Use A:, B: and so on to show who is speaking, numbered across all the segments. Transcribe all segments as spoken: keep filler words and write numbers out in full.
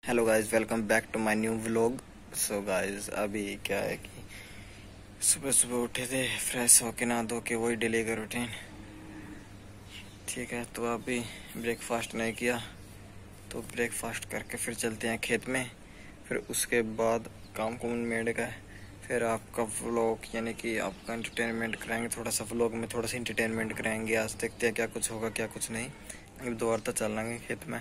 A: Hello guys, welcome back to my new vlog. So guys, अभी क्या है कि सुबह सुबह उठे थे, फ्रेश होके नहा धो के, वही डेली का रूटीन। ठीक है, तो अभी ब्रेकफास्ट नहीं किया, तो ब्रेकफास्ट करके फिर चलते हैं खेत में। फिर उसके बाद काम कुम मेड का है, फिर आपका व्लॉग यानी कि आपका एंटरटेनमेंट कराएंगे। थोड़ा सा व्लॉग में थोड़ा सा एंटरटेनमेंट कराएंगे। आज देखते हैं क्या कुछ होगा क्या कुछ नहीं। अभी दो बार तो चल लेंगे खेत में,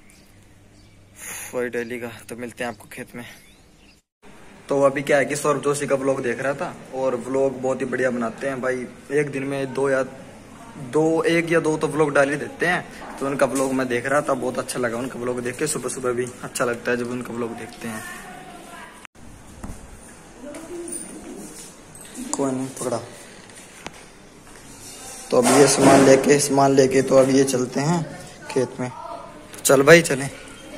A: वही डेली का। तो मिलते हैं आपको खेत में। तो अभी क्या है कि सौरभ जोशी का व्लॉग देख रहा था, और व्लॉग बहुत ही बढ़िया बनाते हैं भाई। एक दिन में दो या दो एक या दो तो व्लॉग डाल ही देते हैं। तो उनका व्लॉग मैं देख रहा था, बहुत अच्छा लगा उनका व्लॉग देख के। सुबह सुबह भी अच्छा लगता है जब उनका व्लॉग देखते हैं। कोई नहीं पकड़ा। तो अब ये सामान लेके सामान लेके तो अब ये चलते हैं खेत में। चल भाई चले।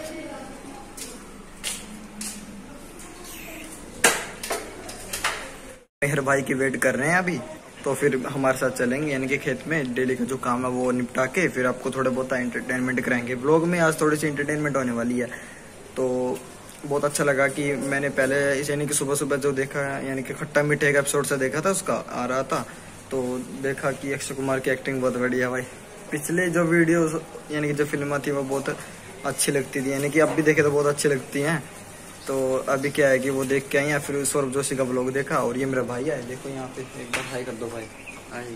A: मेहर भाई की वेट कर रहे हैं अभी, तो फिर हमारे साथ चलेंगे यानी कि खेत में। डेली का जो काम है वो निपटा के फिर आपको थोड़ा बहुत एंटरटेनमेंट कराएंगे। व्लॉग में आज थोड़ी सी एंटरटेनमेंट होने वाली है। तो बहुत अच्छा लगा कि मैंने पहले इस यानी कि सुबह सुबह जो देखा यानी कि खट्टा मीठे का एपिसोड से देखा था, उसका आ रहा था, तो देखा कि अक्षय कुमार की एक्टिंग बहुत बढ़िया भाई। पिछले जो वीडियो यानी कि जो फिल्म थी वो बहुत अच्छी लगती थी, यानी कि अब भी देखे तो बहुत अच्छी लगती हैं। तो अभी क्या है कि वो देख के आई हैं, फिर सौरभ जोशी का व्लॉग देखा। और ये मेरा भाई है, देखो यहाँ पे, एक बार हाई कर दो भाई। हाई।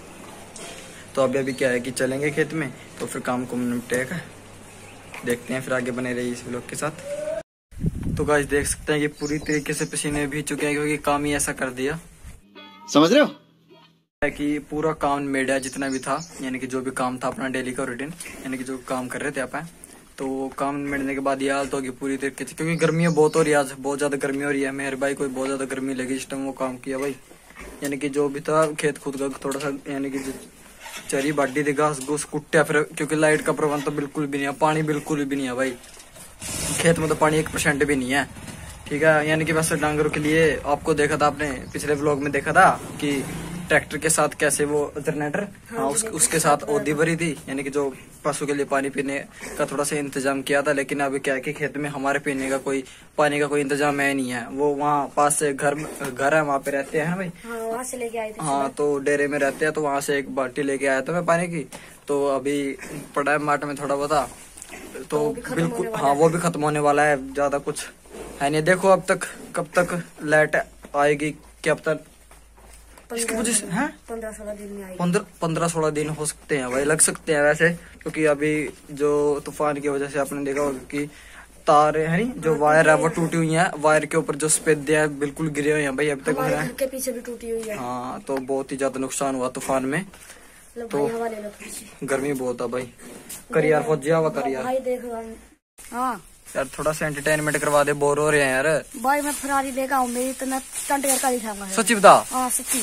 A: तो अभी अभी क्या है कि चलेंगे खेत में, तो फिर काम को निपटेगा, देखते हैं। फिर आगे बने रहिए इस व्लॉग के साथ। तो गाइस देख सकते हैं कि पूरी तरीके से पसीने भी चुके हैं, क्योंकि काम ही ऐसा कर दिया। समझ रहे हो है कि पूरा काम मेड जितना भी था, यानी कि जो भी काम था अपना डेली का रूटीन, यानी कि जो काम कर रहे थे अपन, तो काम मिलने के बाद ये हालत होगी पूरी तरीके से, क्योंकि गर्मी बहुत हो रही है। आज बहुत ज्यादा गर्मी हो रही है। मेरे भाई को बहुत ज्यादा गर्मी लगी इस टाइम वो काम किया भाई। यानी कि जो भी था खेत खुद का थोड़ा सा, यानी कि चरी बाडी थी, घास घूस कुट्टिया, फिर क्योंकि लाइट का प्रबंध तो बिल्कुल भी नहीं है, पानी बिल्कुल भी नहीं है भाई। खेत में तो पानी एक परसेंट भी नहीं है। ठीक है, यानी कि वैसे डांगरों के लिए आपको देखा था, आपने पिछले व्लॉग में देखा था कि ट्रैक्टर के साथ कैसे वो जनरेटर, हाँ उस, उसके साथ ओदी भरी थी, यानी कि जो पशु के लिए पानी पीने का थोड़ा सा इंतजाम किया था। लेकिन अभी क्या है कि खेत में हमारे पीने का कोई पानी का कोई इंतजाम है नहीं है। वो वहाँ पास से घर घर है, वहाँ पे रहते हैं भाई,
B: हाँ, वहाँ से लेके आए थे।
A: हाँ, तो डेरे में रहते हैं, तो वहाँ से एक बाल्टी लेके आया था मैं पानी की। तो अभी पड़ा है मार्ट में थोड़ा बहुत, तो बिल्कुल हाँ वो भी खत्म होने वाला है, ज्यादा कुछ है नहीं। देखो अब तक कब तक लाइट आएगी, क्या अब तक इसकी वजह से है
B: पंद्रह सोलह दिन में आएगी।
A: पंद्रह पंद्रह सोलह दिन हो सकते हैं भाई, लग सकते हैं वैसे, क्योंकि अभी जो तूफान की वजह से आपने देखा होगा कि तार है नहीं, जो वायर है वो टूटी हुई है। वायर के ऊपर जो सफेदे हैं बिल्कुल गिरे हुए हैं भाई अभी तक।
B: हमारे घर के पीछे भी टूटी हुई है।
A: हाँ, तो बहुत ही ज्यादा नुकसान हुआ तूफान में। तो गर्मी बहुत है भाई। कर यार फौजिया हुआ कर यार
B: भाई देख। हाँ
A: यार, थोड़ा सा एंटरटेनमेंट करवा दे, बोर हो रहे हैं यार
B: भाई। मैं फरारी लेकर आऊँ, मेरी तो मैं स्टंट करके दिखाऊंगा।
A: सच्ची बता।
B: हाँ सच्ची।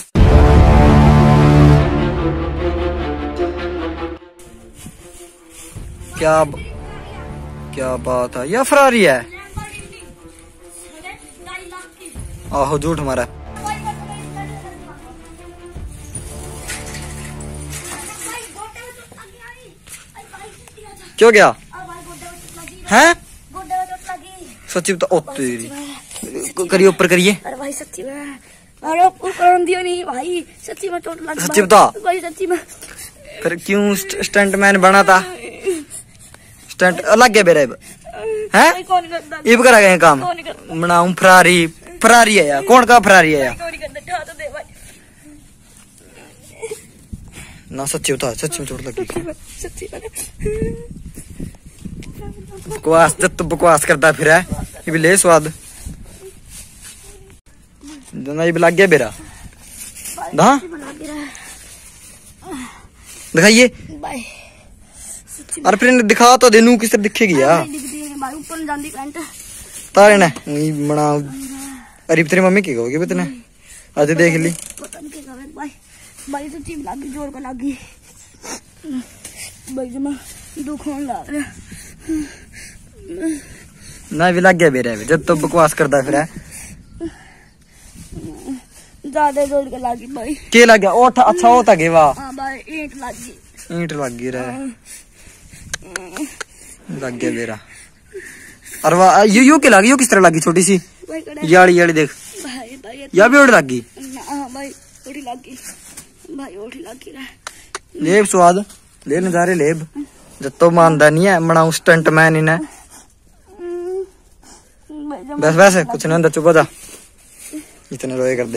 A: क्या क्या बात है, यह फरारी है। आहो झूठ हमारा। क्यों गया है सच्ची बता। ओ तेरी करिए, ऊपर करिए।
B: अरे भाई सच्ची में, अरे ऊपर दियो नहीं भाई, सच्ची में चोट लगी।
A: सच्ची बता
B: भाई सच्ची में।
A: फिर क्यों स्टंट मैन बना था? स्टंट अलग गया बेरा है, ये करा गए काम बनाऊ। फरारी फरारी है यार, कौन का फरारी है यार? ना सच्ची बता, सच्ची में चोट लगी।
B: सच्ची में
A: बकवास, जब तो बकवास करता फिर है, ये भी ले स्वाद ये भी लग गया बेरा। दिखाइए। अरे फिर दिखा तो देनू, किस तरह दिखेगी यार? तारे ने बना। अरे तेरी मम्मी की कहोगी बेतने आज देख ली।
B: भाई सच्ची में लागी, जोर को लागी भाई, जमा दुख होने लग रहा।
A: ना भी लग गया बेरा, जब तो बकवास करता फिर है।
B: ज्यादा जोर के लागी भाई।
A: के लग गया? ओठ अच्छा होता गया वाह।
B: हां भाई, ईंट लागी,
A: ईंट लग गई रहा, लग गया बेरा। अरे वाह, यू यू के लागी, यू किस तरह लागी छोटी सी
B: भाई कड़ा
A: याड़ी याड़ी देख
B: भाई भाई
A: या भी ओढ़ लागी
B: हां भाई ओढ़ी लागी भाई ओढ़ी लागी रे
A: लेब स्वाद ले नजारे लेब जब तो मानदा नहीं है मना स्टंट मैन इन्हें बस बस कुछ नहीं चुप हो जा इतने रोए कर दे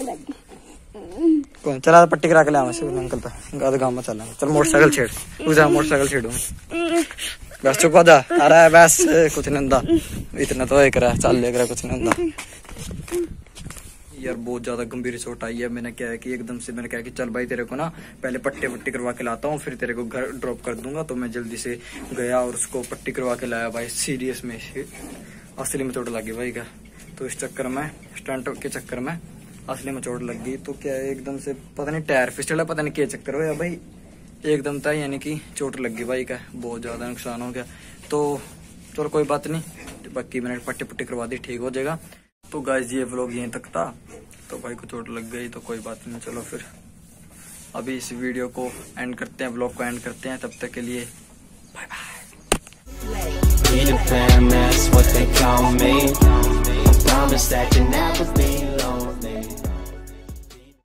A: कौन चला पट्टी करा के ले अंकल पे गाँव में चल चल मोटरसाइकिल छेड़ उसे मोटरसाइकिल छेड़ू बस चुप हो जा अरे बस कुछ नहीं होता इतना तो एक रहा चल ले कुछ नहीं होता यार बहुत ज्यादा गंभीर चोट आई है। मैंने क्या है कि एकदम से मैंने कहा कि चल भाई तेरे को ना पहले पट्टी वट्टी करवा के लाता हूँ फिर तेरे को घर ड्रॉप कर दूंगा। तो मैं जल्दी से गया और उसको पट्टी करवा के लाया भाई। सीरियस में असली में चोट लगी भाई का। तो इस चक्कर में स्टंट के चक्कर में असली में चोट लग गई। तो क्या है एकदम से पता नहीं टायर फिसला पता नहीं क्या चक्कर हुआ भाई एकदम था यानी कि चोट लग गई भाई का। बहुत ज्यादा नुकसान हो गया। तो चलो कोई बात नहीं बाकी मैंने पट्टी पुट्टी करवा दी ठीक हो जाएगा। तो गाइस ये व्लॉग यहीं तक था। तो भाई को चोट लग गई तो कोई बात नहीं चलो फिर अभी इस वीडियो को एंड करते हैं व्लॉग को एंड करते हैं। तब तक के लिए बाय बाय।